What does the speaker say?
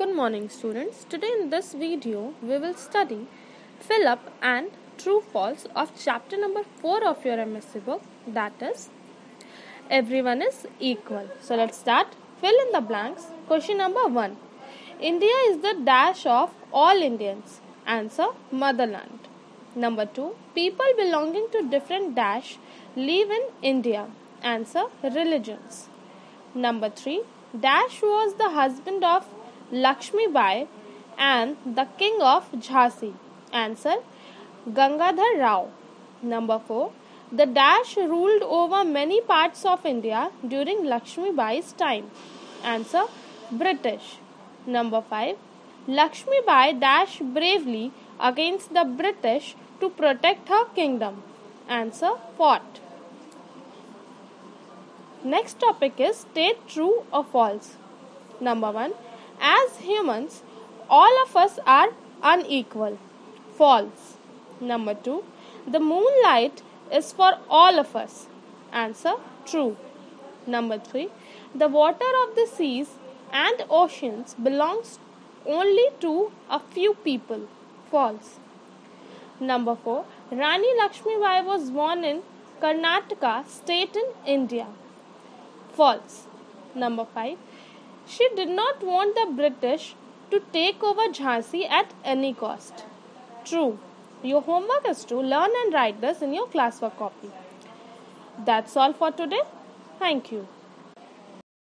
Good morning, students. Today in this video we will study fill up and true false of chapter number 4 of your MSc book, that is everyone is equal. So let's start. Fill in the blanks. Question number 1. India is the dash of all Indians. Answer: motherland. Number 2. People belonging to different dash live in India. Answer: religions. Number 3. Dash was the husband of Lakshmi Bai and the king of Jhansi. Answer: Gangadhar Rao. Number 4. The dash ruled over many parts of India during Lakshmi Bai's time. Answer: British. Number 5. Lakshmi Bai dashed bravely against the British to protect her kingdom. Answer: fought. Next topic is state true or false. Number 1. As humans, all of us are unequal. False. Number 2. The moonlight is for all of us. Answer: true. Number 3. The water of the seas and oceans belongs only to a few people. False. Number 4. Rani Lakshmi Bai was born in Karnataka state in India. False. Number 5. She did not want the British to take over Jhansi at any cost. True. Your homework is to learn and write this in your classwork copy. That's all for today. Thank you.